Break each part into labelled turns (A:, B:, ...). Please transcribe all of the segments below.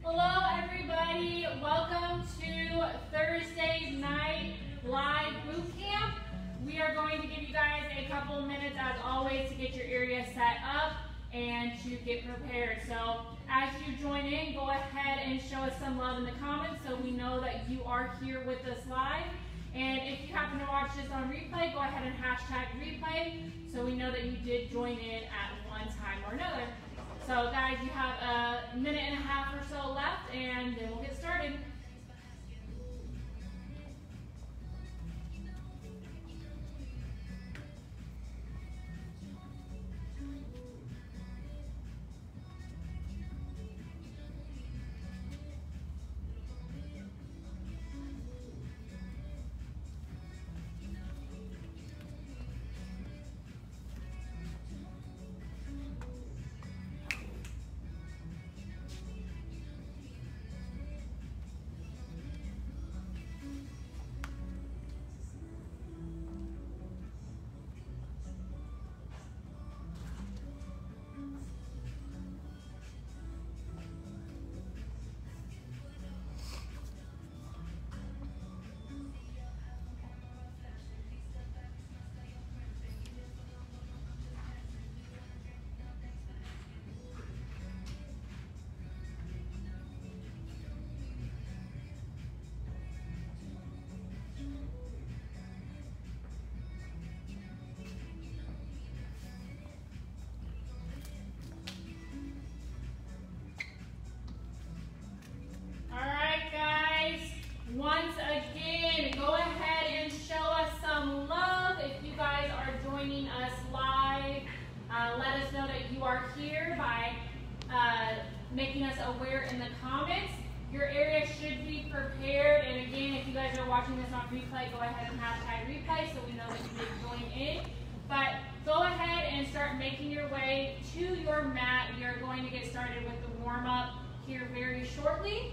A: Hello everybody, welcome to Thursday night live boot camp. We are going to give you guys a couple minutes as always to get your area set up and to get prepared. So as you join in, go ahead and show us some love in the comments so we know that you are here with us live. And if you happen to watch this on replay, go ahead and hashtag replay so we know that you did join in at one time or another. So guys, you have a minute and a half or so left and then we'll get started. Once again, go ahead and show us some love. If you guys are joining us live, let us know that you are here by making us aware in the comments. Your area should be prepared. And again, if you guys are watching this on replay, go ahead and hashtag replay so we know that you did join in. But go ahead and start making your way to your mat. We are going to get started with the warm-up here very shortly.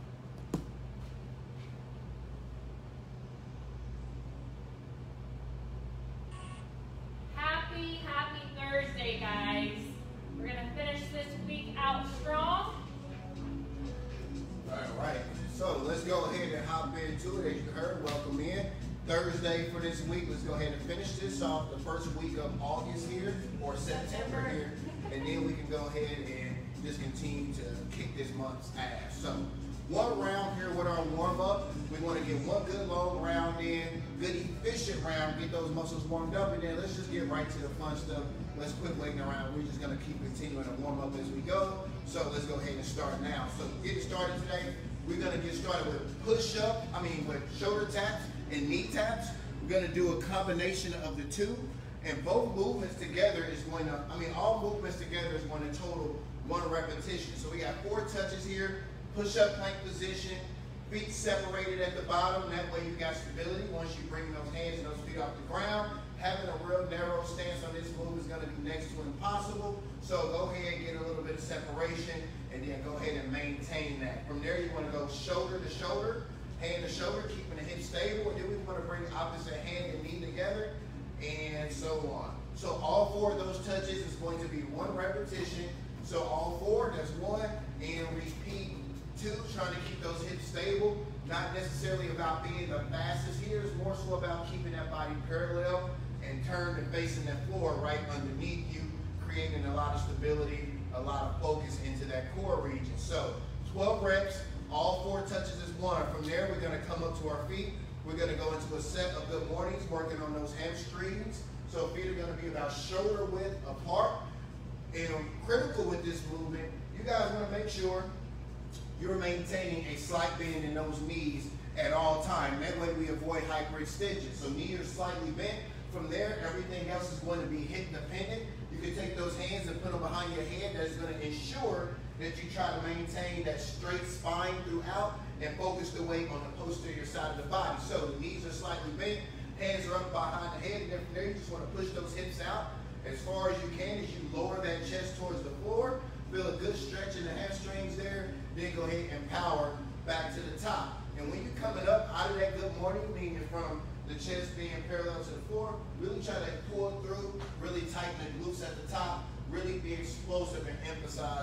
A: Happy Thursday, guys. We're going to finish this week out strong.
B: All right. So let's go ahead and hop into it. As you heard, welcome in. Thursday for this week. Let's go ahead and finish this off the first week of August here, or September here. And then we can go ahead and just continue to kick this month's ass. So one round here with our warm-up. We want to get one good long round in, good efficient round, get those muscles warmed up, and then let's just get right to the fun stuff. Let's quit waiting around. We're just going to keep continuing to warm up as we go. So let's go ahead and start now. So getting started today, we're going to get started with with shoulder taps and knee taps. We're going to do a combination of the two, and both movements together is going to, all movements together is going to total one repetition. So we got 4 touches here. Push-up plank position, feet separated at the bottom. That way you got stability. Once you bring those hands and those feet off the ground, having a real narrow stance on this move is going to be next to impossible. So go ahead and get a little bit of separation, and then go ahead and maintain that. From there, you want to go shoulder to shoulder, hand to shoulder, keeping the hips stable. And then we want to bring opposite hand and knee together, and so on. So all 4 of those touches is going to be 1 repetition. So all 4, that's 1, and repeat 2, trying to keep those hips stable. Not necessarily about being the fastest here, it's more so about keeping that body parallel and turned and facing that floor right underneath you, creating a lot of stability, a lot of focus into that core region. So 12 reps, all 4 touches is 1. From there, we're going to come up to our feet. We're going to go into a set of good mornings, working on those hamstrings. So feet are going to be about shoulder width apart. And critical with this movement, you guys want to make sure you're maintaining a slight bend in those knees at all times. That way we avoid hyperextension. So knees are slightly bent. From there, everything else is going to be hip dependent. You can take those hands and put them behind your head. That's going to ensure that you try to maintain that straight spine throughout and focus the weight on the posterior side of the body. So the knees are slightly bent, hands are up behind the head, and then from there you just want to push those hips out as far as you can as you lower that chest towards the floor. Feel a good stretch in the hamstrings there. Then go ahead and power back to the top. And when you're coming up out of that good morning, meaning from the chest being parallel to the floor, really try to pull through, really tighten the glutes at the top, really be explosive and emphasize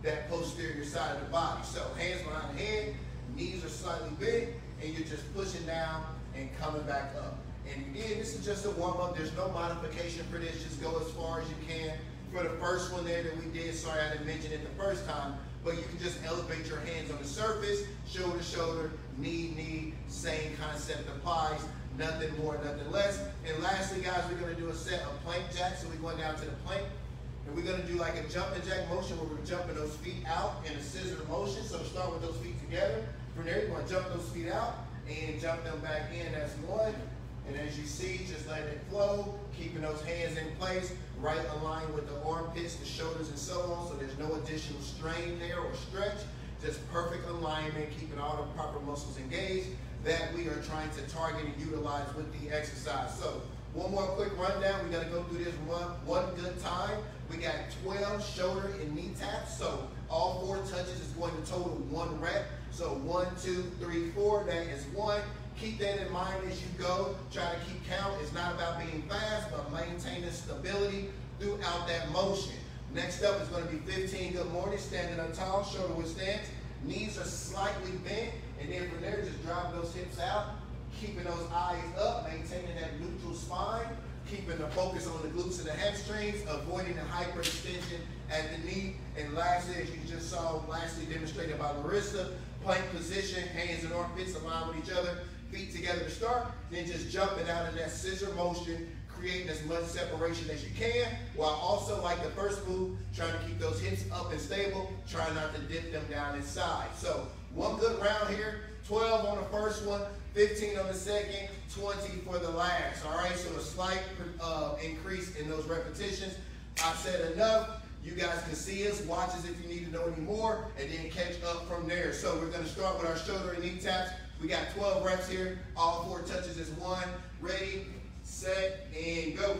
B: that posterior side of the body. So hands behind the head, knees are slightly bent, and you're just pushing down and coming back up. And again, this is just a warm-up. There's no modification for this. Just go as far as you can. For the first one there that we did, sorry I didn't mention it the first time, but you can just elevate your hands on the surface, shoulder to shoulder, knee, knee, same concept applies. Nothing more, nothing less. And lastly, guys, we're going to do a set of plank jacks. So we're going down to the plank. And we're going to do like a jumping jack motion where we're jumping those feet out in a scissor motion. So start with those feet together. From there, you're going to jump those feet out and jump them back in. That's one. And as you see, just let it flow, keeping those hands in place, right aligned with the armpits, the shoulders, and so on. So there's no additional strain there or stretch. Just perfect alignment, keeping all the proper muscles engaged that we are trying to target and utilize with the exercise. So one more quick rundown. We got to go through this one good time. We got 12 shoulder and knee taps. So all 4 touches is going to total 1 rep. So 1, 2, 3, 4. That is 1. Keep that in mind as you go. Try to keep count. It's not about being fast, but maintaining stability throughout that motion. Next up is going to be 15 good morning, standing up tall, shoulder width stance. Knees are slightly bent, and then from there, just driving those hips out, keeping those eyes up, maintaining that neutral spine, keeping the focus on the glutes and the hamstrings, avoiding the hyperextension at the knee. And lastly, as you just saw, demonstrated by Larissa, plank position, hands and armpits align with each other, feet together to start, then just jumping out of that scissor motion, creating as much separation as you can, while also, like the first move, trying to keep those hips up and stable, trying not to dip them down inside. So one good round here, 12 on the first one, 15 on the second, 20 for the last. All right, so a slight increase in those repetitions. I've said enough. You guys can see us, watch us if you need to know any more, and then catch up from there. So we're going to start with our shoulder and knee taps. We got 12 reps here. All 4 touches is 1. Ready, set, and go.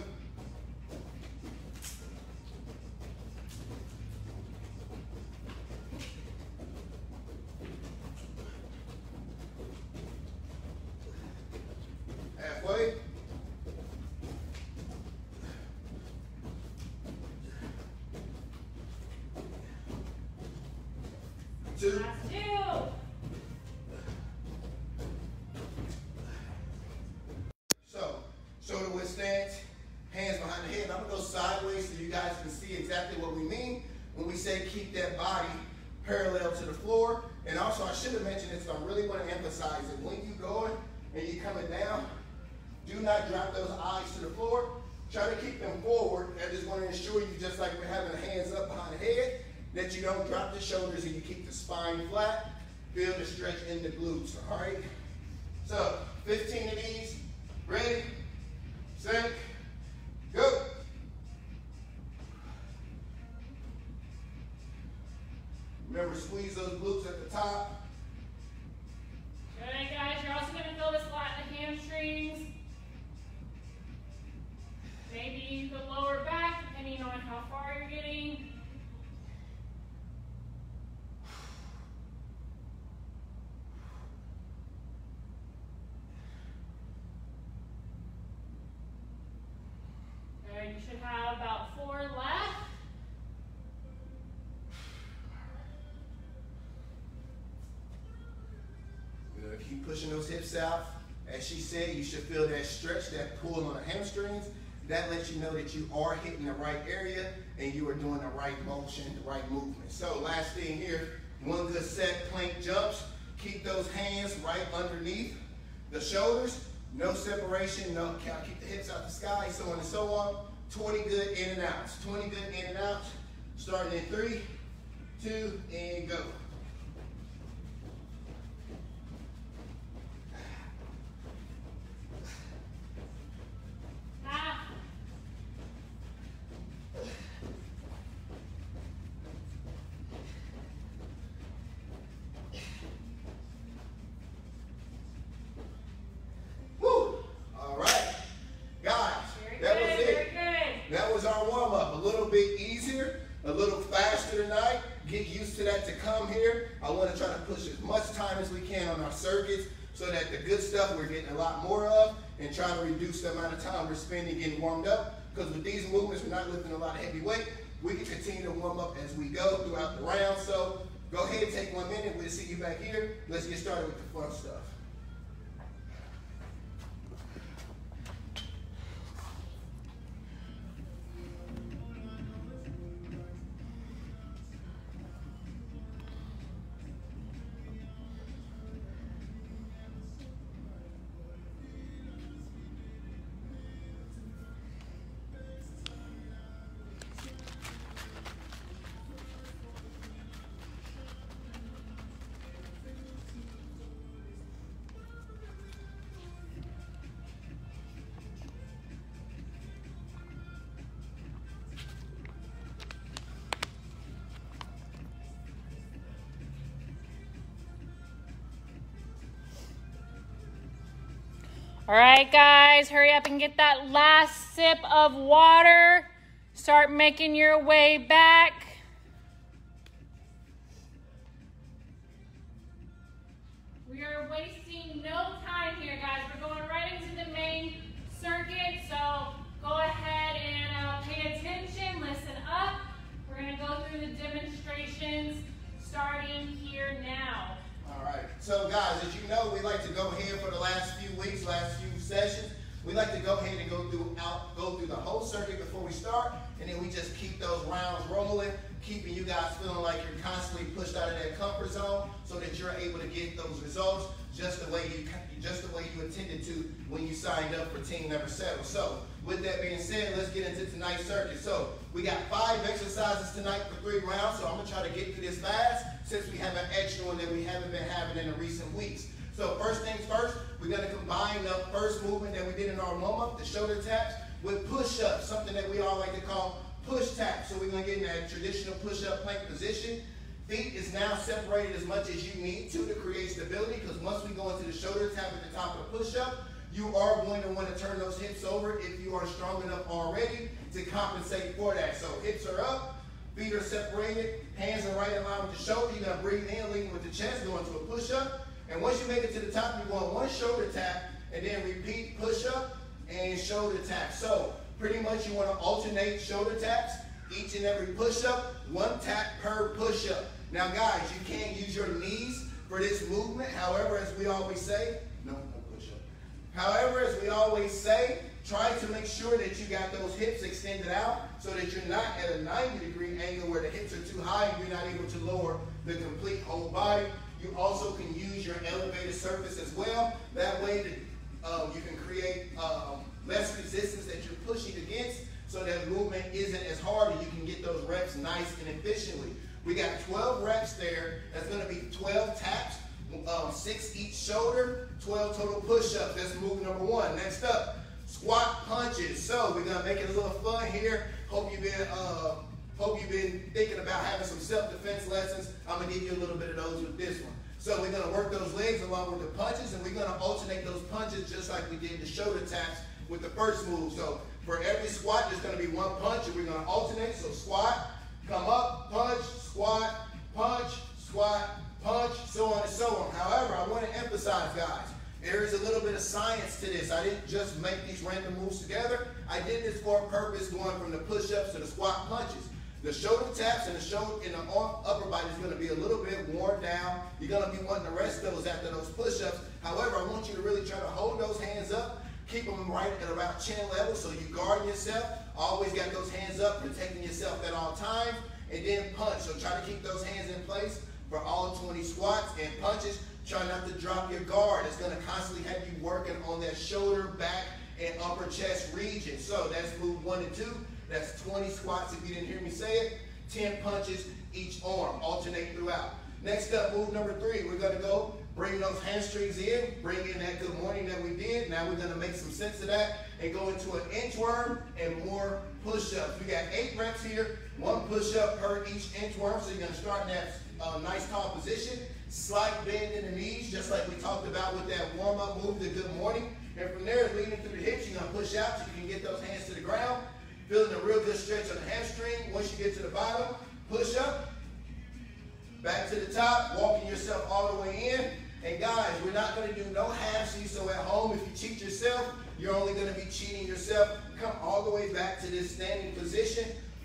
B: Halfway. Two.
A: Last 2.
B: So, shoulder width stance, hands behind the head. I'm going to go sideways so you guys can see exactly what we mean when we say keep that body parallel to the floor. And also, I should have mentioned this, so I really want to emphasize it. When you're going and you're coming down, do not drop those eyes to the floor. Try to keep them forward. I just want to ensure you, just like we're having the hands up behind the head, that you don't drop the shoulders and you keep the spine flat. Feel the stretch in the glutes, all right? So, 15 of these. Ready, set, go. Remember, squeeze those glutes at the top.
A: Good, guys. You're also going to feel this flat in the hamstrings. Maybe the lower back, depending on how far you're getting. Good, you should have about 4 left.
B: Good. Keep pushing those hips out. As she said, you should feel that stretch, that pull on the hamstrings. That lets you know that you are hitting the right area and you are doing the right motion, the right movement. So last thing here, 1 good set, plank jumps. Keep those hands right underneath the shoulders. No separation, no count. Keep the hips out the sky, so on and so on. 20 good in and outs. 20 good in and outs. Starting in 3, 2, and go. A little faster tonight. Get used to that to come here. I want to try to push as much time as we can on our circuits so that the good stuff we're getting a lot more of, and try to reduce the amount of time we're spending getting warmed up, because with these movements we're not lifting a lot of heavy weight. We can continue to warm up as we go throughout the round. So go ahead and take 1 minute. We'll see you back here. Let's get started with the fun stuff.
A: All right, guys, hurry up and get that last sip of water. Start making your way back. We are wasting no time here, guys. We're going right into the main circuit, so go ahead and pay attention, listen up. We're going to go through the demonstrations starting here now.
B: All right, so guys, as you know, we like to go ahead for the last few weeks, last few sessions. We like to go ahead and go through the whole circuit before we start, and then we just keep those rounds rolling, keeping you guys feeling like you're constantly pushed out of that comfort zone, so that you're able to get those results just the way you intended to when you signed up for Team Never Settle. So, with that being said, let's get into tonight's circuit. So, we got 5 exercises tonight for 3 rounds, so I'm going to try to get through this fast since we have an extra one that we haven't been having in the recent weeks. So, first things first, we're going to combine the first movement that we did in our warm-up, the shoulder taps, with push-ups, something that we all like to call push taps. So, we're going to get in that traditional push-up plank position. Feet is now separated as much as you need to create stability, because once we go into the shoulder tap at the top of the push-up, you are going to want to turn those hips over if you are strong enough already to compensate for that. So hips are up, feet are separated, hands are right in line with the shoulder. You're going to breathe in, leading with the chest, go into a push-up. And once you make it to the top, you're going 1 shoulder tap, and then repeat push-up and shoulder tap. So pretty much you want to alternate shoulder taps. Each and every push-up, 1 tap per push-up. Now guys, you can't use your knees for this movement. However, as we always say, no push-up. However, as we always say, try to make sure that you got those hips extended out so that you're not at a 90-degree angle where the hips are too high and you're not able to lower the complete whole body. You also can use your elevated surface as well. That way you can create less resistance that you're pushing against, so that movement isn't as hard and you can get those reps nice and efficiently. We got 12 reps there. That's going to be 12 taps, 6 each shoulder, 12 total push-ups. That's move number 1. Next up, squat punches. So we're going to make it a little fun here. Hope you've been thinking about having some self-defense lessons. I'm going to give you a little bit of those with this one. So we're going to work those legs along with the punches, and we're going to alternate those punches just like we did the shoulder taps with the first move. So for every squat, there's going to be 1 punch, and we're going to alternate. So squat, come up, punch, squat, punch, so on and so on. However, I want to emphasize, guys, there is a little bit of science to this. I didn't just make these random moves together. I did this for a purpose, going from the push-ups to the squat punches. The shoulder taps and the upper body is going to be a little bit worn down. You're going to be wanting to rest those after those push-ups. However, I want you to really try to hold those hands up. Keep them right at about chin level so you guard yourself. Always got those hands up, protecting yourself at all times. And then punch. So try to keep those hands in place for all 20 squats and punches. Try not to drop your guard. It's going to constantly have you working on that shoulder, back, and upper chest region. So that's move 1 and 2. That's 20 squats if you didn't hear me say it. 10 punches each arm. Alternate throughout. Next up, move number 3. We're going to go bring those hamstrings in. Bring in that good morning that we did. Now we're going to make some sense of that and go into an inchworm and more push-ups. We got 8 reps here. 1 push-up per each inchworm. So you're going to start in that nice tall position. Slight bend in the knees, just like we talked about with that warm-up move, the good morning. And from there, leading through the hips, you're going to push out so you can get those hands to the ground. Feeling a real good stretch on the hamstring. Once you get to the bottom, push up. Back to the top, walking yourself all the way in. And guys, we're not going to do no halfsies, so at home, if you cheat yourself, you're only going to be cheating yourself. Come all the way back to this standing position.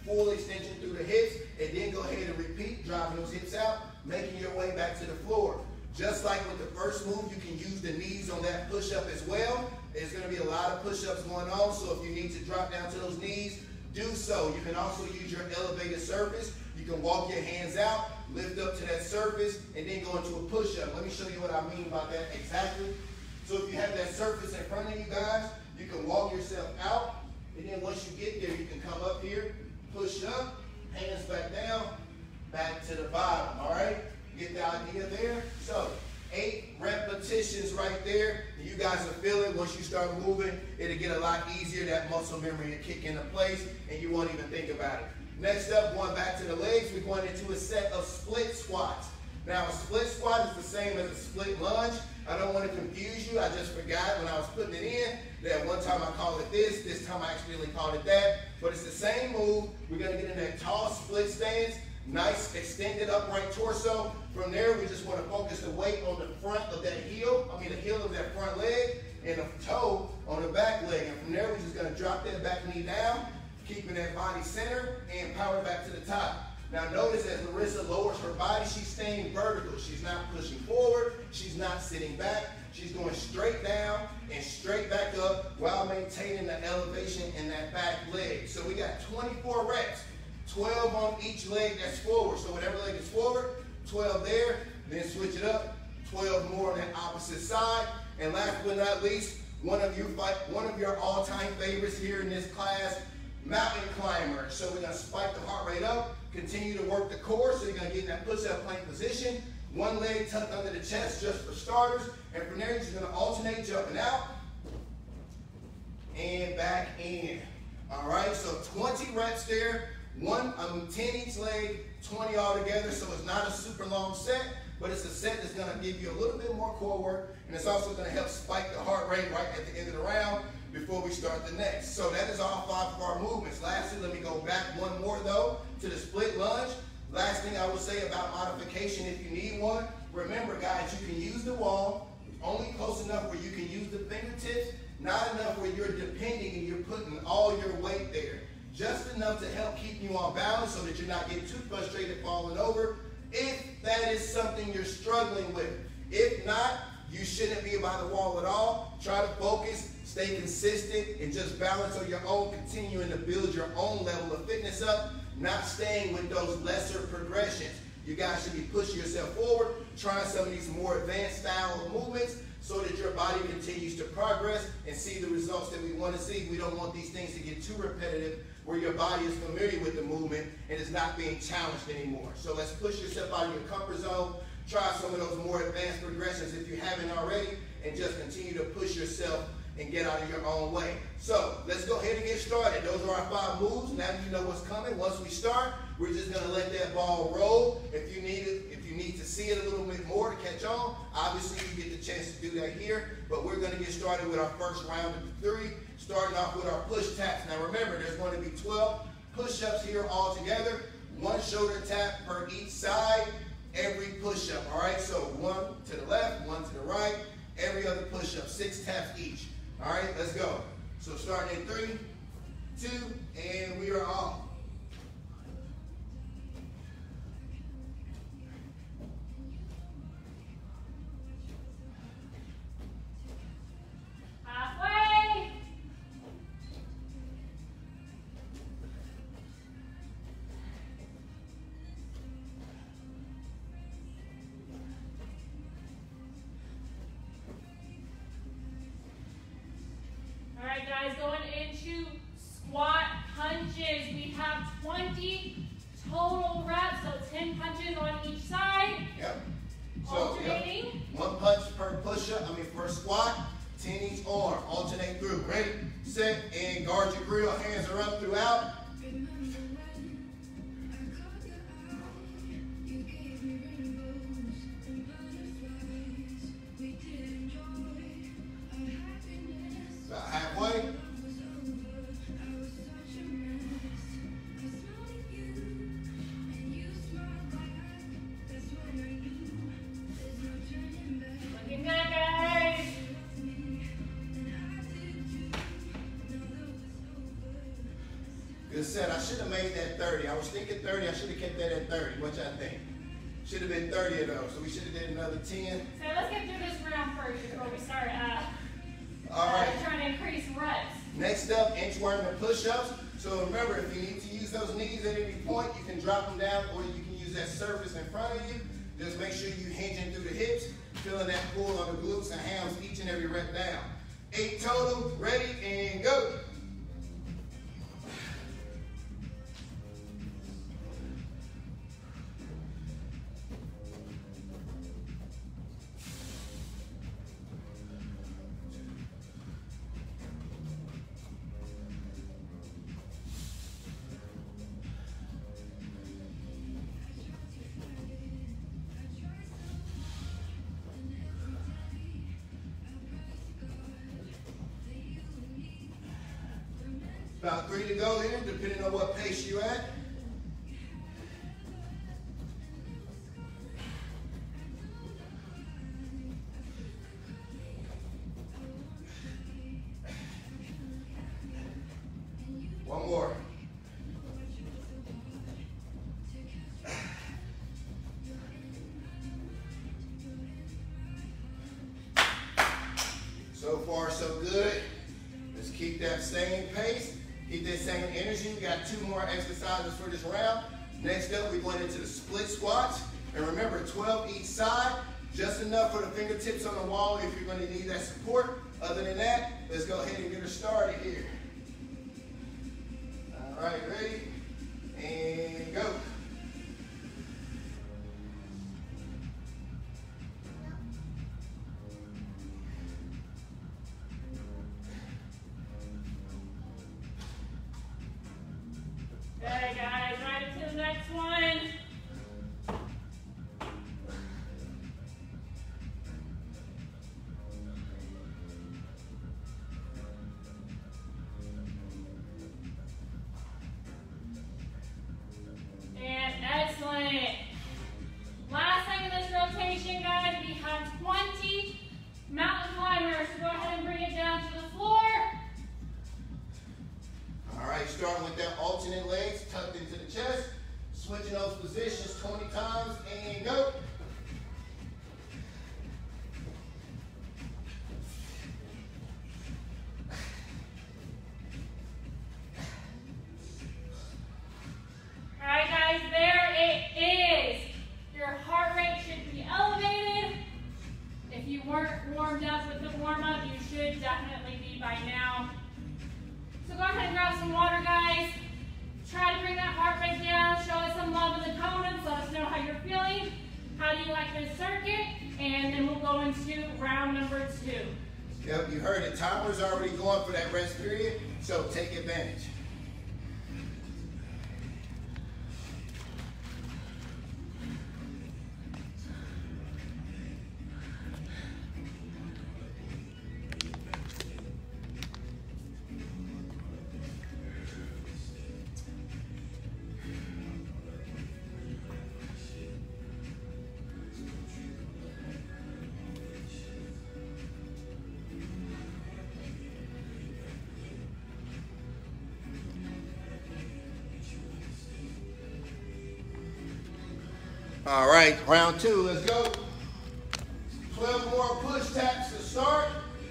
B: full extension through the hips, and then go ahead and repeat, driving those hips out, making your way back to the floor. Just like with the first move, you can use the knees on that push-up as well. There's going to be a lot of push-ups going on, so if you need to drop down to those knees, do so. You can also use your elevated surface. You can walk your hands out, lift up to that surface, and then go into a push-up. Let me show you what I mean by that exactly. So if you have that surface in front of you guys, you can walk yourself out, and then once you get there, you can come up here, push up, hands back down, back to the bottom, all right? Get the idea there? So 8 repetitions right there. You guys will feel it. Once you start moving, it'll get a lot easier. That muscle memory will kick into place, and you won't even think about it. Next up, going back to the legs, we're going into a set of split squats. Now, a split squat is the same as a split lunge. I don't want to confuse you. I just forgot when I was putting it in that one time I called it this time I accidentally called it that. But it's the same move. We're going to get in that tall split stance. Nice extended upright torso. From there, we just want to focus the weight on the front of that heel, the heel of that front leg, and the toe on the back leg. And from there, we're just going to drop that back knee down, keeping that body center, and power back to the top. Now notice as Larissa lowers her body, she's staying vertical. She's not pushing forward. She's not sitting back. She's going straight down and straight back up while maintaining the elevation in that back leg. So we got 24 reps. 12 on each leg that's forward. So whatever leg is forward, 12 there, then switch it up, 12 more on that opposite side. And last but not least, one of your all-time favorites here in this class, mountain climber. So we're gonna spike the heart rate up, continue to work the core, so you're gonna get in that push-up plank position, one leg tucked under the chest just for starters, and from there you're just gonna alternate jumping out and back in. All right, so 20 reps there. 10 each leg, 20 all together, so it's not a super long set, but it's a set that's going to give you a little bit more core work, and it's also going to help spike the heart rate right at the end of the round before we start the next. So that is all 5 of our movements. Lastly, let me go back one more though to the split lunge. Last thing I will say about modification, if you need one, remember guys, you can use the wall, only close enough where you can use the fingertips, not enough where you're depending and you're putting all your weight there. Just enough to help keep you on balance so that you're not getting too frustrated falling over, if that is something you're struggling with. If not, you shouldn't be by the wall at all. Try to focus, stay consistent, and just balance on your own, continuing to build your own level of fitness up, not staying with those lesser progressions. You guys should be pushing yourself forward, trying some of these more advanced style of movements, so that your body continues to progress and see the results that we want to see. We don't want these things to get too repetitive where your body is familiar with the movement and is not being challenged anymore. So let's push yourself out of your comfort zone. Try some of those more advanced progressions if you haven't already, and just continue to push yourself and get out of your own way. So let's go ahead and get started. Those are our 5 moves. Now you know what's coming. Once we start, we're just going to let that ball roll. If you need to see it a little bit more to catch on, obviously you get the chance to do that here. But we're going to get started with our first round of 3, starting off with our push taps. Now remember, there's going to be 12 push-ups here all together. 1 shoulder tap per each side, every push-up. All right, so 1 to the left, 1 to the right, every other push-up, 6 taps each. All right, let's go. So starting in 3, 2, and we are off.
A: Halfway. All right, guys, going into squat punches. We have 20 total reps, so 10 punches on each side.
B: Yep. So,
A: alternating.
B: Yep. 1 punch per push-up, per squat, 10 each arm. Alternate through. Ready, set, and guard your grill. Hands are up throughout. About halfway.
A: Looking good, guys.
B: set. I should have made that 30. I was thinking 30. I should have kept that at 30. What y'all think? Should have been 30 of those. So we should have did another 10.
A: So let's get through this round first before we start
B: all right.
A: trying to increase reps.
B: Next up, inchworm and push-ups. So remember, if you need to use those knees at any point, you can drop them down or you can use that surface in front of you. Just make sure you hinging through the hips, feeling that pull on the glutes and hams each and every rep down. 8 total, ready, and go. About 3 to go here, depending on what pace you're at. One more. So far, so good. Let's keep that same pace. Keep that same energy. We got 2 more exercises for this round. Next up, we're going into the split squats. And remember, 12 each side, just enough for the fingertips on the wall if you're going to need that support. Other than that, let's go ahead and get her started here. All right, ready? And go.
A: Okay, guys, right into the next one. And excellent. Last thing in this rotation, guys, we have 20 mountain climbers. So go ahead and bring it down to the floor.
B: All right, starting with that alternate legs tucked into the chest. Switching those positions 20 times and go.
A: All right, guys, there it is. Your heart rate should be elevated. If you weren't warmed up with the warm-up, you should definitely be by now. So go ahead and grab some water, guys. Try to bring that heart rate down. Show us some love in the comments. Let us know how you're feeling. How do you like this circuit? And then we'll go into round number 2.
B: Yep, you heard it. Timer's already going for that rest period, so take advantage. All right, round 2, let's go. 12 more push taps to start.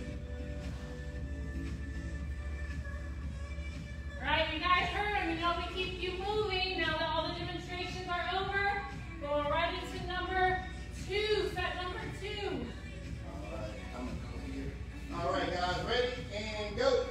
A: All right, you guys heard him. We know we keep you moving now that all the demonstrations are over. Go right into number 2, set number 2.
B: All right, I'm gonna go here. All right, guys, ready and go.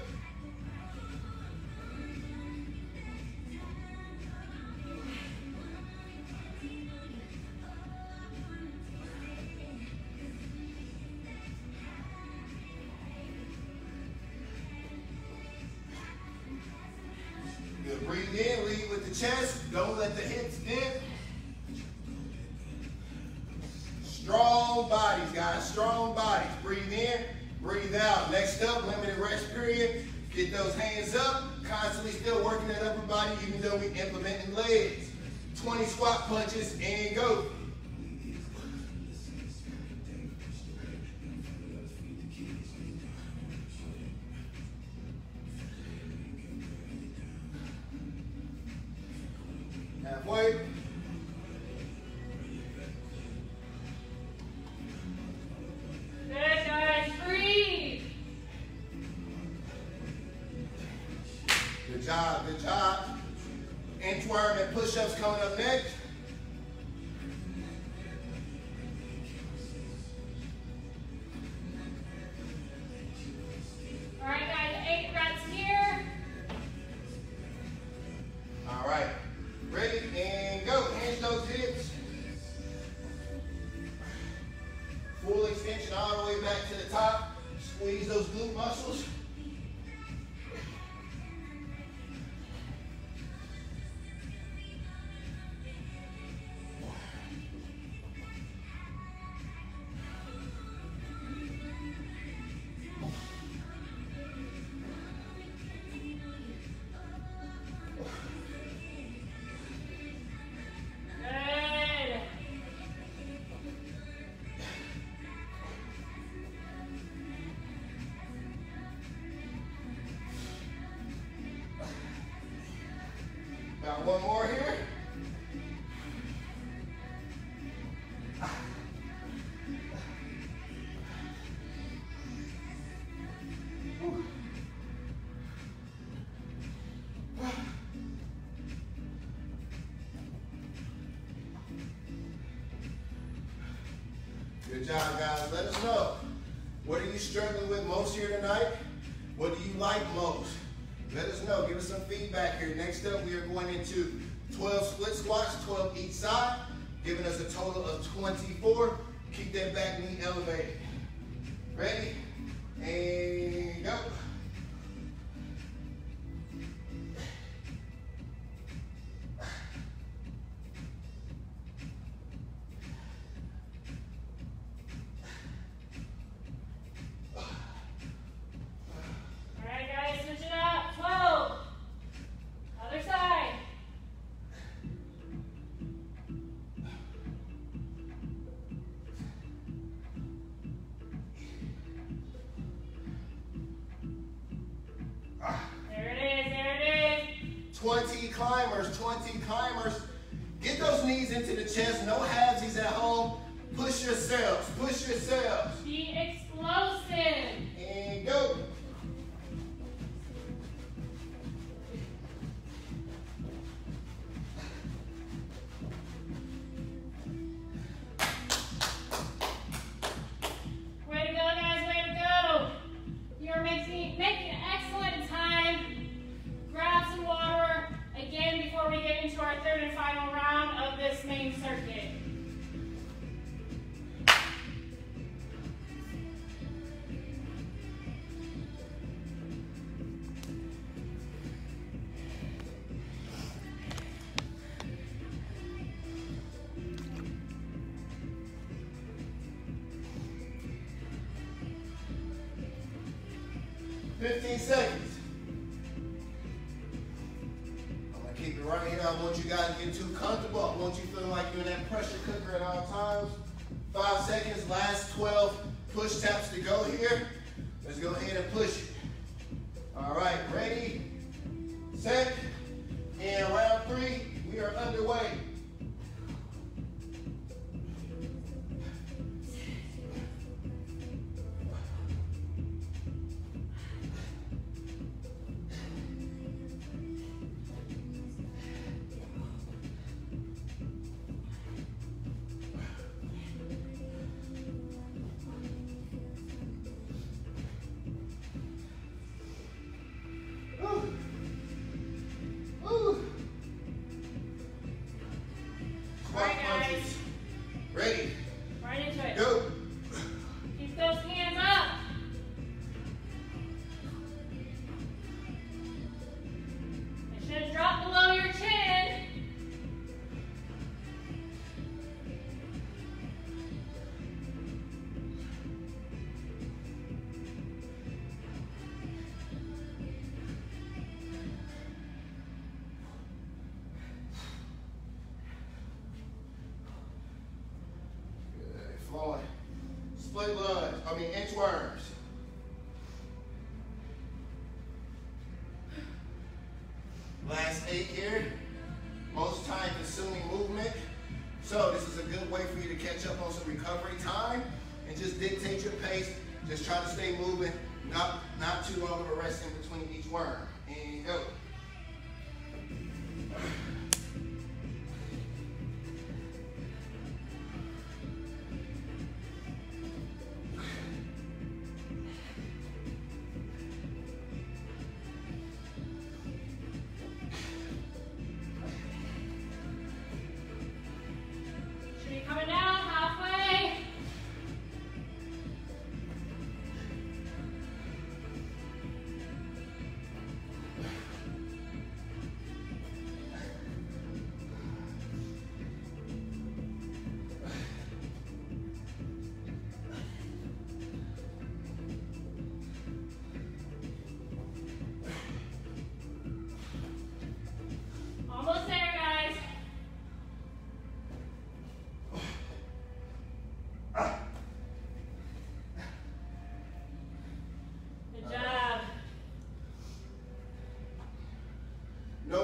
B: Good. Breathe in, lead with the chest. Don't let the hips dip. Strong bodies, guys, strong bodies. Breathe in, breathe out. Next up, limited rest period. Get those hands up. Constantly still working that upper body even though we're implementing legs. 20 squat punches and go. push-ups coming up next.
A: All right, guys, 8 reps here.
B: All right, ready, and go. Hinge those hips. Full extension all the way back to the top. Squeeze those glute muscles. Got one more here. Good job, guys. Let us know. What are you struggling with most here tonight? What do you like most? Let us know. Give us some feedback here. Next up, we are going into 12 split squats, 12 each side, giving us a total of 24. Keep that back knee elevated. Ready? And go.
A: There it is.
B: 20 climbers, 20 climbers. Get those knees into the chest. No halvesies at home. Push yourselves, push yourselves.
A: Be explosive.
B: And go.
A: Way to go, guys, way to go. You're making excellent time. Grab some water again before we get into our third and final round of this main circuit.
B: Seconds. I'm gonna keep it right here. I want you guys to get too comfortable. I want you feeling like you're in that pressure cooker at all times. 5 seconds, last 12 push taps to go here. Let's go ahead and push it. All right, ready, set, and round 3, we are underway. Ready?
A: Right into it.
B: Go.
A: Keep those hands up. It should drop below your chin.
B: Split lunge, inchworms. Last 8 here. Most time consuming movement. So this is a good way for you to catch up on some recovery time and just dictate your pace. Just try to stay moving, not too long of a rest in between each worm. And go.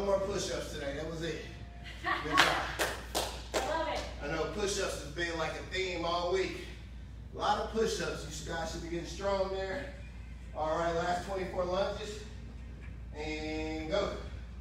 B: more push-ups today. That was it. Good job.
A: I love it.
B: I know push-ups has been like a theme all week. A lot of push-ups. You guys should be getting strong there. All right, last 24 lunges. And go.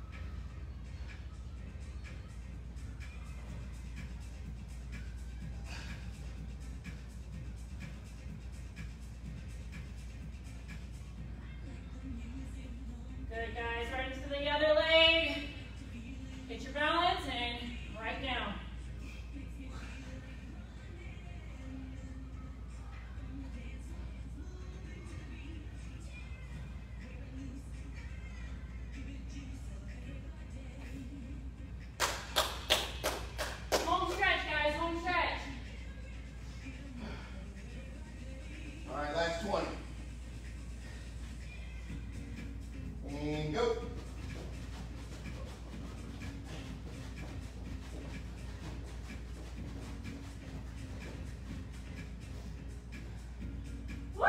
A: Good, guys. Right into the other leg. Get your balance and right down. Home stretch, guys. Home stretch.
B: All right, last 20. And go.
A: Woo!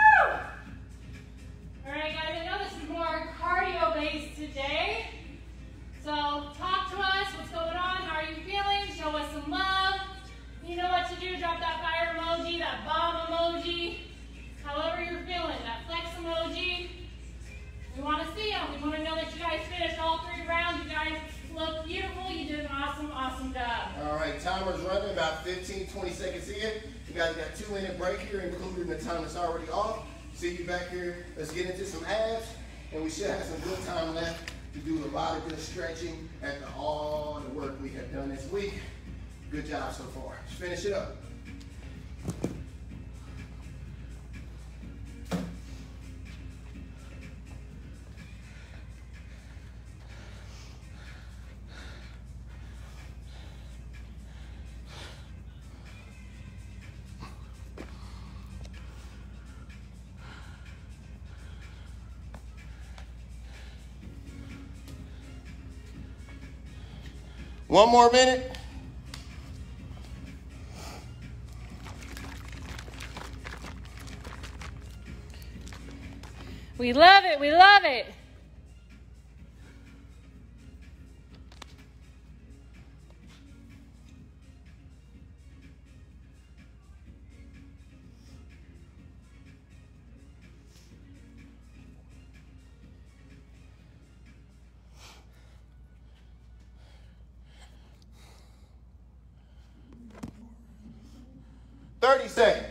A: All right, guys, I know this is more cardio-based today. So talk to us. What's going on? How are you feeling? Show us some love. You know what to do. Drop that fire emoji, that bomb emoji. However you're feeling, that flex emoji. We want to see them. We want to know that you guys finished all 3 rounds. You guys look beautiful. You did an awesome, awesome job.
B: All right, timer's running about 15, 20 seconds in. You guys got 2-minute break here, including the time that's already off. See you back here. Let's get into some abs, and we should have some good time left to do a lot of good stretching after all the work we have done this week. Good job so far. Let's finish it up. One more minute.
A: We love it. We love it.
B: Seconds.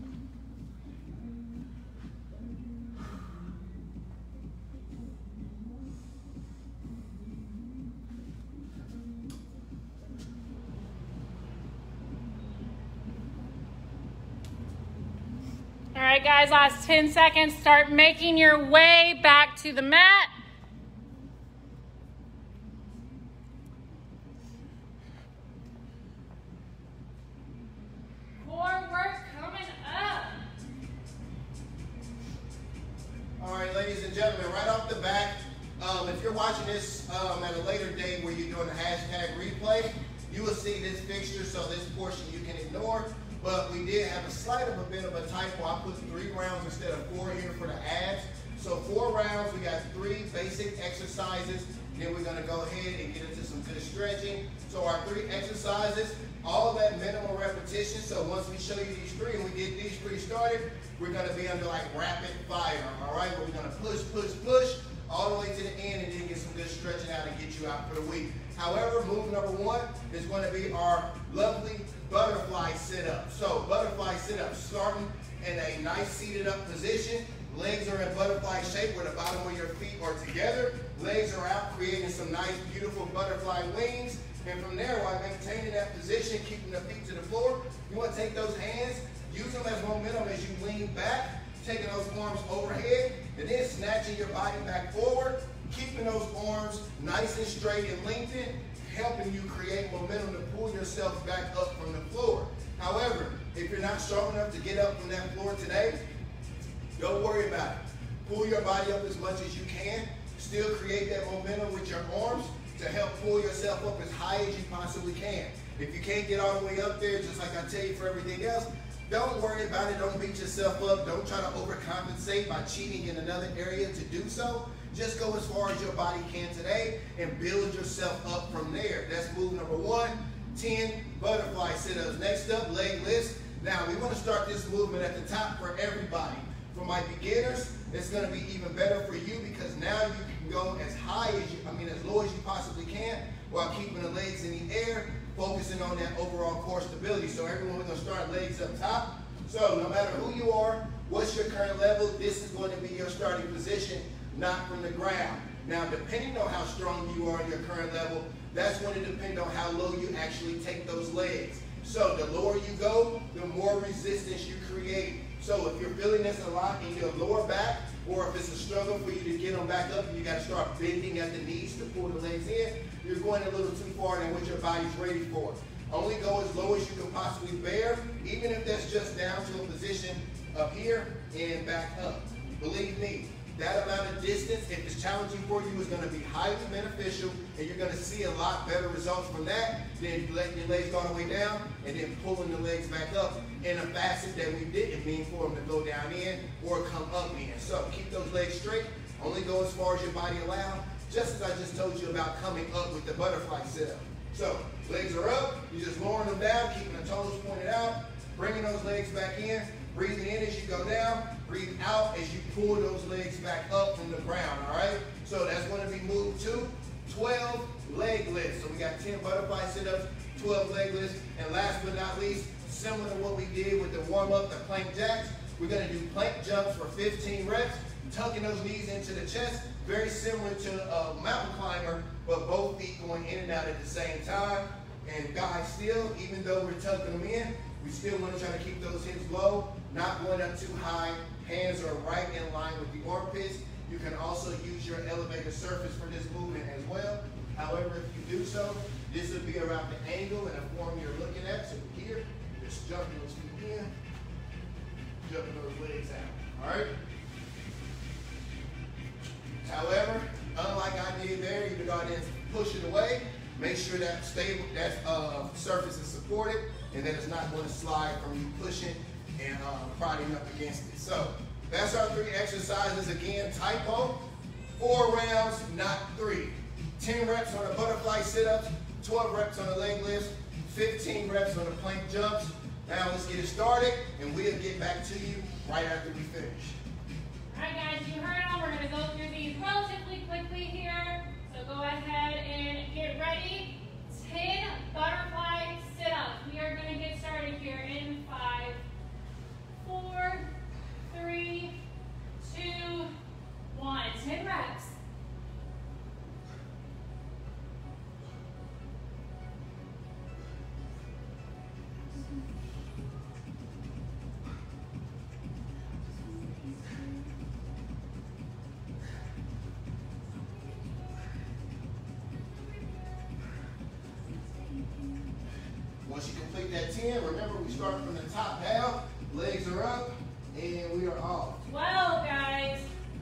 A: All right, guys, last 10 seconds. Start making your way back to the mat. Core work coming up.
B: All right, ladies and gentlemen, right off the bat, if you're watching this at a later date where you're doing a hashtag replay, you will see this fixture, so this portion you can ignore. But we did have a bit of a typo. I put 3 rounds instead of 4 here for the abs. So 4 rounds, we got 3 basic exercises. Then we're gonna go ahead and get into some good stretching. So our 3 exercises, all that minimal repetition. So once we show you these 3 and we get these 3 started, we're gonna be under like rapid fire, all right? We're gonna push, push, push, all the way to the end and then get some good stretching out and get you out for the week. However, move number 1 is gonna be our lovely butterfly sit-up. So butterfly sit-up, starting in a nice seated up position. Legs are in butterfly shape where the bottom of your feet are together. Legs are out, creating some nice, beautiful butterfly wings. And from there, while maintaining that position, keeping the feet to the floor, you want to take those hands, use them as momentum as you lean back, taking those arms overhead, and then snatching your body back forward, keeping those arms nice and straight and lengthened, helping you create momentum to pull yourself back up from the floor. However, if you're not strong enough to get up from that floor today, don't worry about it. Pull your body up as much as you can. Still create that momentum with your arms to help pull yourself up as high as you possibly can. If you can't get all the way up there, just like I tell you for everything else, don't worry about it. Don't beat yourself up. Don't try to overcompensate by cheating in another area to do so. Just go as far as your body can today and build yourself up from there. That's move number 1, 10 butterfly sit-ups. Next up, leg lifts. Now, we want to start this movement at the top for everybody. For my beginners, it's going to be even better for you because now you can go as high as as low as you possibly can while keeping the legs in the air, focusing on that overall core stability. So everyone, we're going to start legs up top. So no matter who you are, what's your current level, this is going to be your starting position, not from the ground. Now, depending on how strong you are in your current level, that's going to depend on how low you actually take those legs. So the lower you go, the more resistance you create. So if you're feeling this a lot in your lower back, or if it's a struggle for you to get them back up and you got to start bending at the knees to pull the legs in, you're going a little too far than what your body's ready for. Only go as low as you can possibly bear, even if that's just down to a position up here and back up. Believe me, that amount of distance, if it's challenging for you, is going to be highly beneficial, and you're going to see a lot better results from that than letting your legs go all the way down and then pulling the legs back up in a facet that we didn't mean for them to go down in or come up in. So keep those legs straight. Only go as far as your body allows, just as I just told you about coming up with the butterfly sit-up. So legs are up, you're just lowering them down, keeping the toes pointed out, bringing those legs back in, breathing in as you go down, breathe out as you pull those legs back up from the ground, all right? So that's going to be move 2, 12 leg lifts. So we got 10 butterfly sit-ups, 12 leg lifts, and last but not least, similar to what we did with the warm-up, the plank jacks, we're going to do plank jumps for 15 reps, tucking those knees into the chest, very similar to a mountain climber, but both feet going in and out at the same time. And guys, still, even though we're tucking them in, we still want to try to keep those hips low, not going up too high. Hands are right in line with the armpits. You can also use your elevated surface for this movement as well. However, if you do so, this would be around the angle and the form you're looking at. So here, just jumping those feet in, jumping those legs out. All right? However, unlike I did there, even though I didn't push it away, make sure that surface is supported and that it's not going to slide from you pushing and prodding up against it. So that's our 3 exercises. Again, typo, 4 rounds, not 3. 10 reps on the butterfly sit-ups, 12 reps on the leg lifts, 15 reps on the plank jumps. Now let's get it started, and we'll get back to you right after we finish.
A: All right, guys, you heard them. We're going to go through these relatively quickly here. So go ahead and get ready. 10 butterfly sit-ups. We are going to get started here in 5, 4, 3, 2, 1. 10 reps.
B: Once you complete that 10, remember we start from the top down, legs are up, and we are off.
A: 12, guys.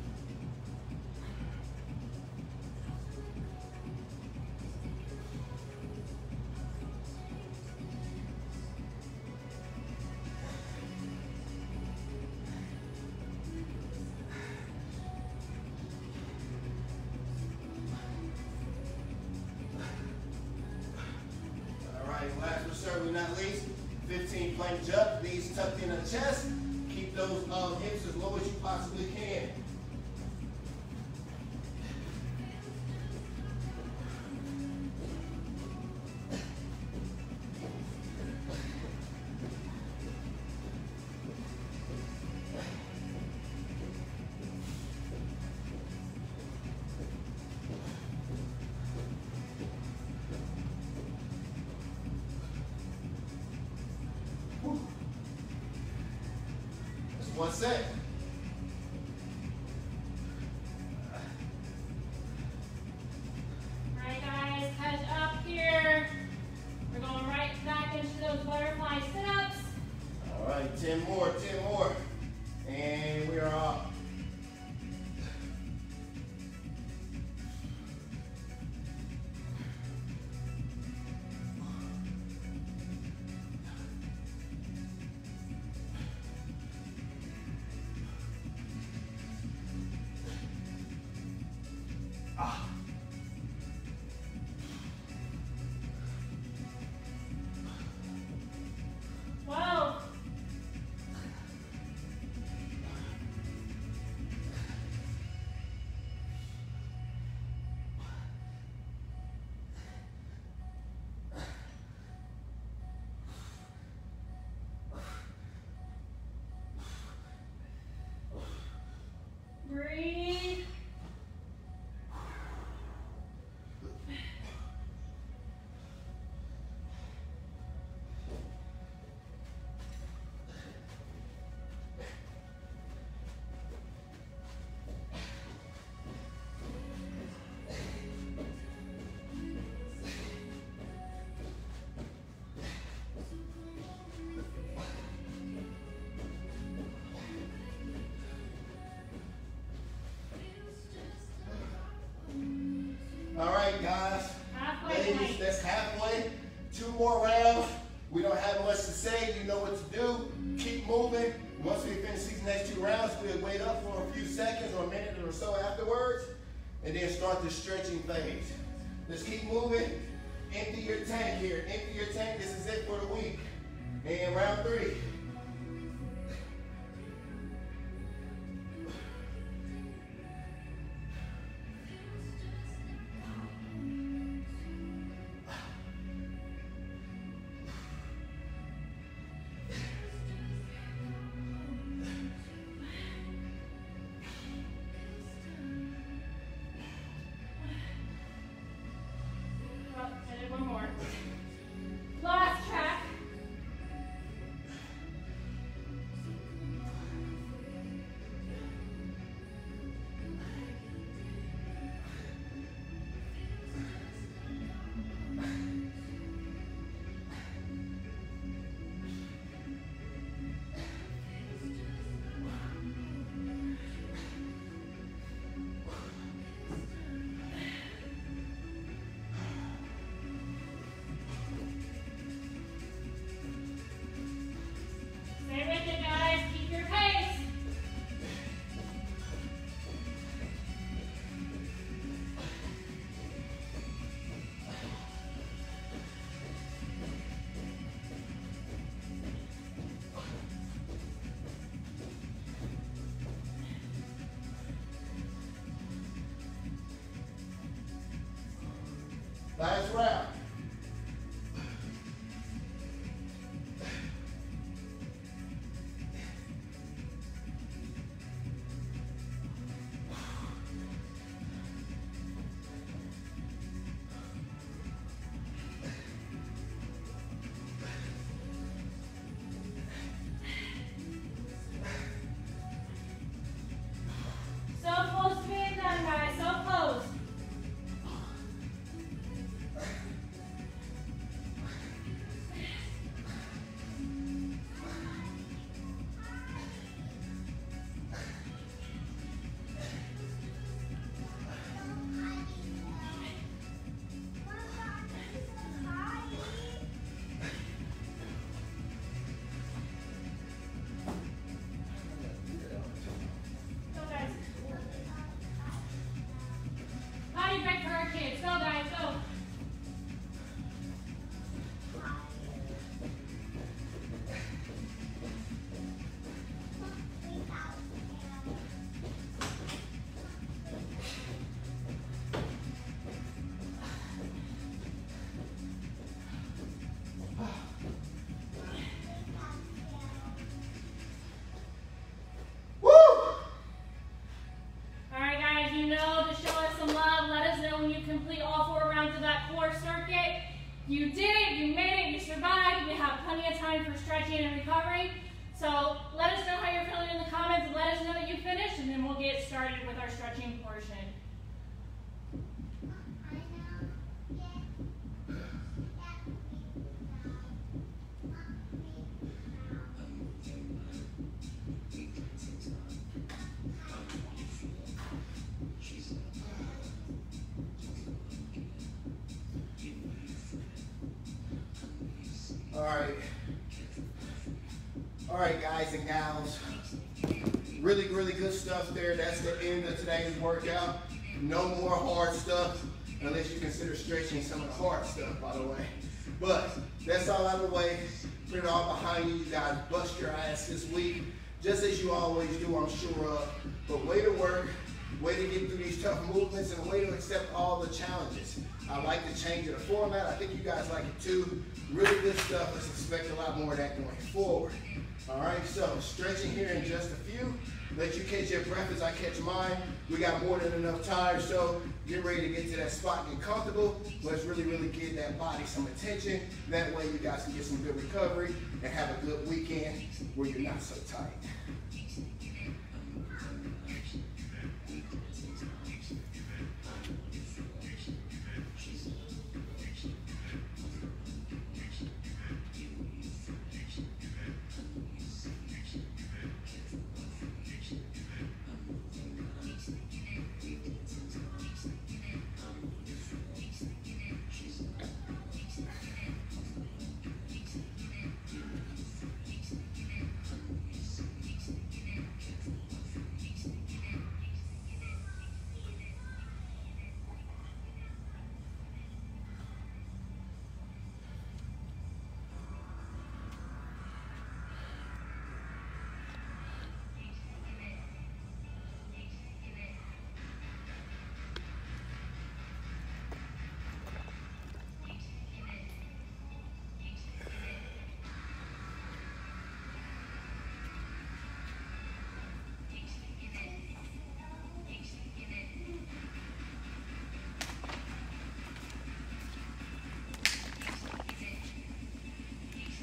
B: Last but certainly not least, 15 plank jump, knees tucked in the chest. Keep those hips as low as you possibly can. One set.
A: All right, guys, catch up here. We're going right back into those butterfly sit-ups.
B: All right, 10 more, 10 more. And we are off. guys.
A: Halfway
B: Ladies,
A: point.
B: that's halfway. 2 more rounds. We don't have much to say. You know what to do. Keep moving. Once we finish these next 2 rounds, we'll wait up for a few seconds or a minute or so afterwards, and then start the stretching phase. Let's keep moving. Empty your tank here. Empty your tank. This is it for the week. And round 3.
A: One more. Last track. Stay with it, guys. Keep your pace.
B: Last round.
A: So close to being done, guys. So close. Go, guys. Body break for our kids. Go, guys. Go.
B: Woo!
A: All right, guys, you know to show us some love. Let us know when you complete all 4 rounds of that core circuit. You did it, you made it, you survived. We have plenty of time for stretching and recovering. So let us know how you're feeling in the comments and let us know that you finished, and then we'll get started with our stretching portion.
B: All right, guys and gals. Really, really good stuff there. That's the end of today's workout. No more hard stuff, unless you consider stretching some of the hard stuff, by the way. But that's all out of the way. Put it all behind you. You guys bust your ass this week, just as you always do, I'm sure of. But way to work, way to get through these tough movements, and way to accept all the challenges. I like the change of the format. I think you guys like it too. Really good stuff. Let's expect a lot more of that going forward. All right, so stretching here in just a few. Let you catch your breath as I catch mine. We got more than enough time, so get ready to get to that spot, get comfortable. Let's really, really give that body some attention. That way you guys can get some good recovery and have a good weekend where you're not so tight.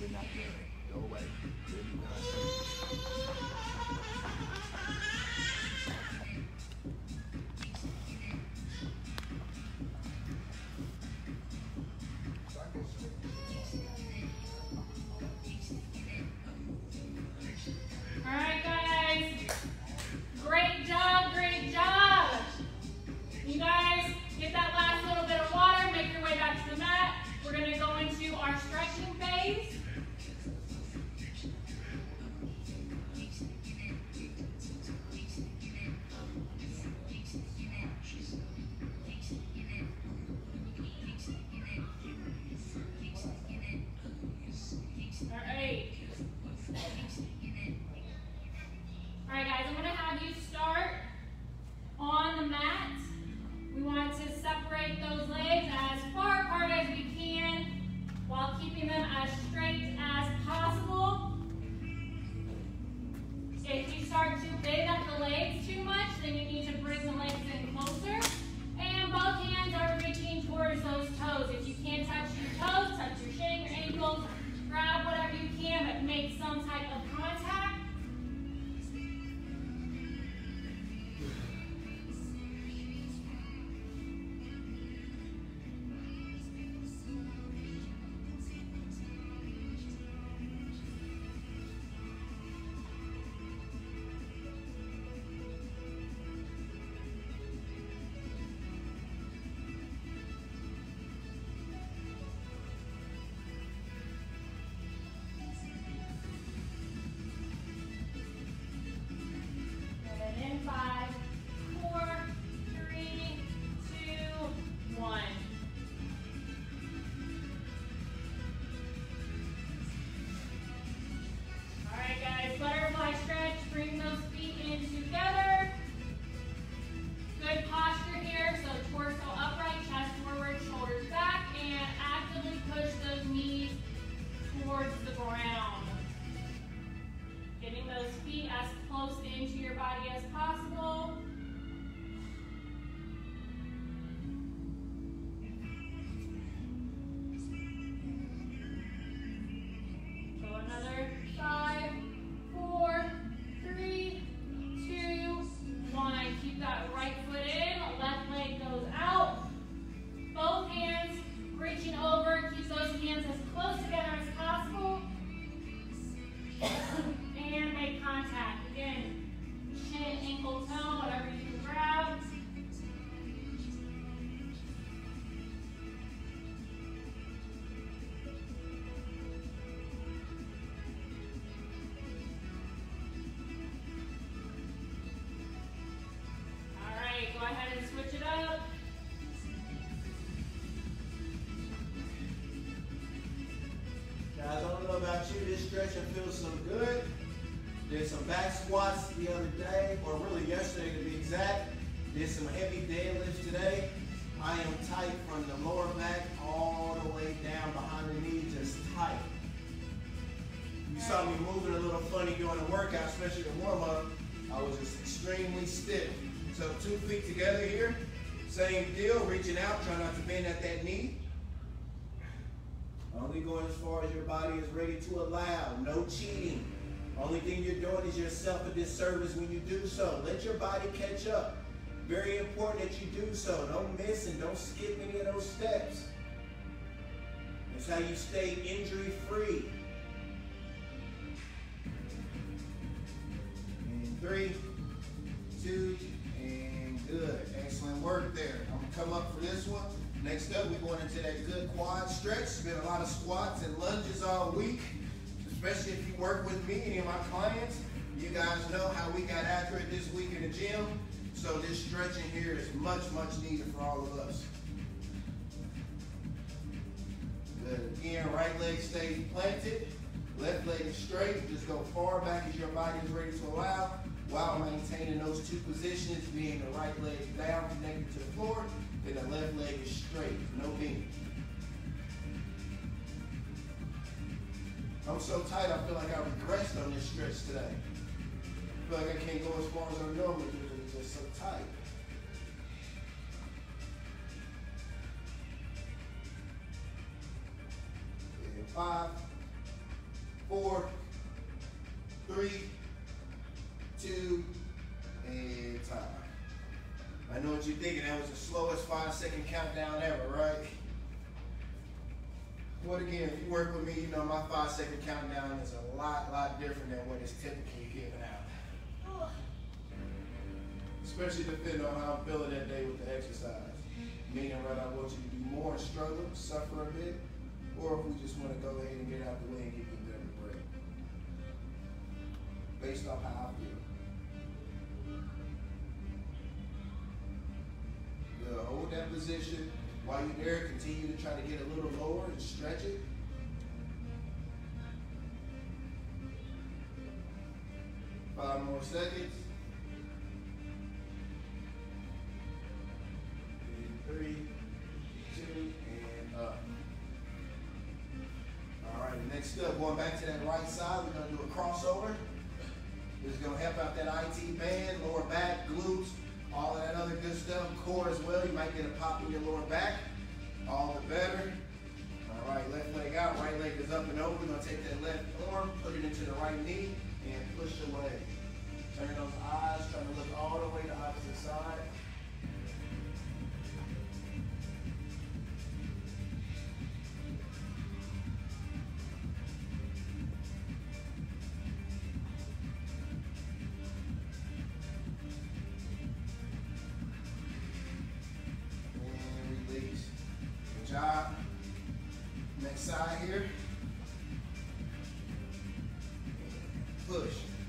B: We're not done. Go away. We're not
A: All right, guys. Great job, great job. You guys get that last little bit of water, make your way back to the mat. We're going to go into our stretching phase. All right, guys, I'm going to have you start on the mat. We want to separate those legs as far apart as we can while keeping them as straight as possible. If you start to bend at the legs too much, then you need to bring the legs in closer. And both hands are reaching towards those toes. If you can't touch your toes, touch your shin, your ankles, grab whatever you can, but make some type of contact. Go ahead and switch it up.
B: Guys, I don't know about you, this stretching feels so good. Did some back squats the other day, or really yesterday to be exact. Did some heavy deadlifts today. I am tight from the lower back all the way down behind the knee, just tight. You saw me moving a little funny during the workout, especially the warm-up. I was just extremely stiff. So 2 feet together here, same deal, reaching out, try not to bend at that knee. Only going as far as your body is ready to allow, no cheating. Only thing you're doing is yourself a disservice when you do so. Let your body catch up. Very important that you do so. Don't miss and don't skip any of those steps. It's how you stay injury-free. And 3, 2, and good. Excellent work there. I'm going to come up for this one. Next up, we're going into that good quad stretch. Been a lot of squats and lunges all week, especially if you work with me, any of my clients. You guys know how we got after it this week in the gym. So this stretching here is much, much needed for all of us. Good. Again, right leg stays planted. Left leg is straight. Just go far back as your body is ready to allow, while maintaining those 2 positions, being the right leg down, connected to the floor, and the left leg is straight, no bend. I'm so tight, I feel like I regressed on this stretch today. I feel like I can't go as far as I normally do because it's just so tight. And 5, 4, 3, 2, and time. I know what you're thinking. That was the slowest 5-second countdown ever, right? But again, if you work with me, you know my 5-second countdown is a lot different than what is typically given out. Especially depending on how I'm feeling that day with the exercise. Meaning, whether I want you to do more and struggle, suffer a bit, or if we just want to go ahead and get out the way and give you a better break. Based off how I feel. Good. Hold that position. While you're there, continue to try to get a little lower and stretch it. Five more seconds. 3, 2, and up. All right, next up, going back to that right side, we're going to do a crossover. This is going to help out that IT band, lower back, glutes, all of that other good stuff. Core as well. You might get a pop in your lower back. All the better. All right, left leg out, right leg is up and over. We're going to take that left arm, put it into the right knee, and push away. Turn those eyes, trying to look all the way to the opposite side. Job. Next side here. Push.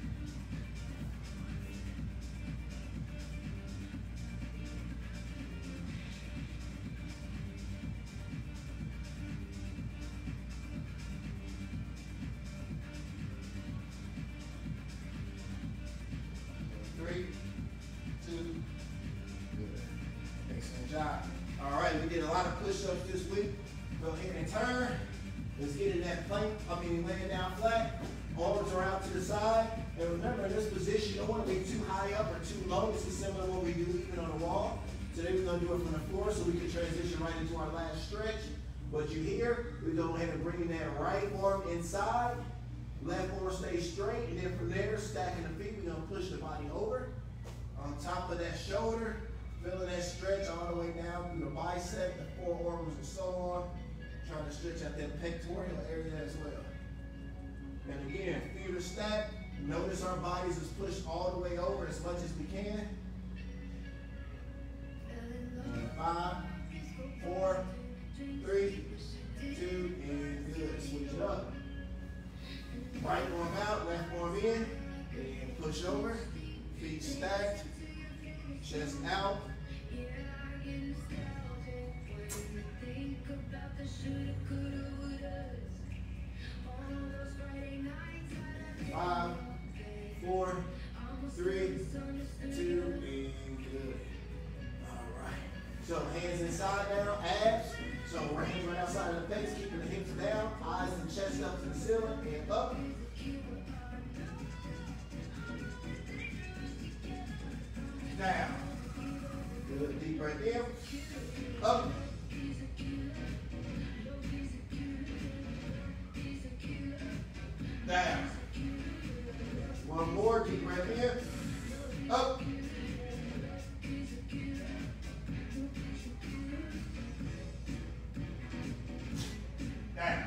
B: Three, 2, good. Excellent job. All right, we did a lot of push-ups this week. Go ahead and turn. Let's get in that plank. Laying down flat. Arms are out to the side. And remember, in this position, you don't want to be too high up or too low. This is similar to what we do even on the wall. Today we're going to do it from the floor so we can transition right into our last stretch. What you hear, we go ahead and bring that right arm inside. Left arm stays straight. And then from there, stacking the feet, we're going to push the body over. On top of that shoulder. Feeling that stretch all the way down through the bicep, the forearms, and so on. Trying to stretch out that pectoral area as well. And again, feet are stacked. Notice our bodies is pushed all the way over as much as we can. And 5, 4, 3, 2, and good. Switch it up. Right arm out, left arm in. And push over. Feet stacked. Chest out. 5, 4, 3, 2, and good. All right. So hands inside now, abs. So hands right outside of the face, keeping the hips down, eyes and chest up to the ceiling, and up. Down. Good, deep breath in. Up. Down. One more, deep breath in. Up. Down.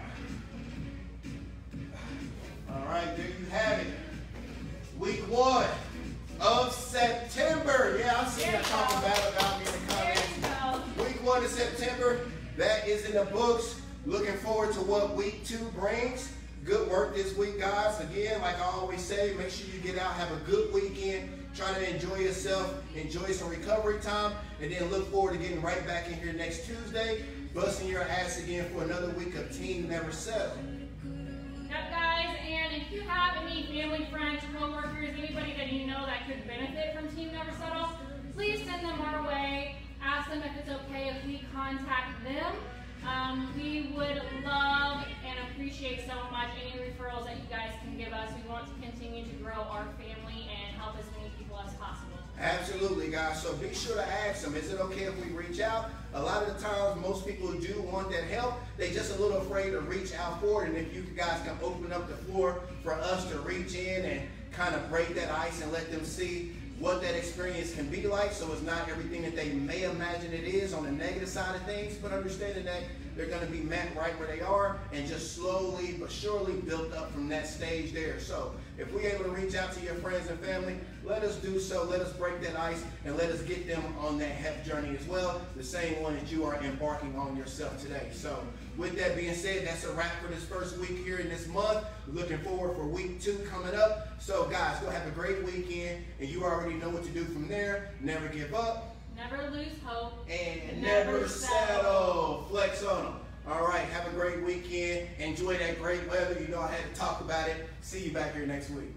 B: All right, there you have it. Week 1 of September. Yeah, I've seen a talk about me in the comments. Week 1 of September, that is in the books. Looking forward to what week 2 brings. Good work this week, guys. Again, like I always say, make sure you get out, have a good weekend. Try to enjoy yourself, enjoy some recovery time, and then look forward to getting right back in here next Tuesday, busting your ass again for another week of Team Never Settle.
A: Yep, guys, and if you have any family, friends, co-workers, anybody that you know that could benefit from Team Never Settle, please send them our way. Ask them if it's okay if we contact them. We would love and appreciate so much any referrals that you guys can give us. We want to continue to grow our family and help as many people as possible.
B: Absolutely, guys. So be sure to ask them, is it okay if we reach out? A lot of the times, most people who do want that help, they just a little afraid to reach out for it. And if you guys can open up the floor for us to reach in and kind of break that ice and let them see what that experience can be like, so it's not everything that they may imagine it is on the negative side of things, but understanding that they're going to be met right where they are and just slowly but surely built up from that stage there. So if we're able to reach out to your friends and family, let us do so. Let us break that ice and let us get them on that health journey as well, the same one that you are embarking on yourself today. So with that being said, that's a wrap for this first week here in this month. We're looking forward for week 2 coming up. So guys, go have a great weekend, and you already know what to do from there. Never give up.
A: Never lose hope.
B: And never settle. Flex on them. All right, have a great weekend. Enjoy that great weather. You know I had to talk about it. See you back here next week.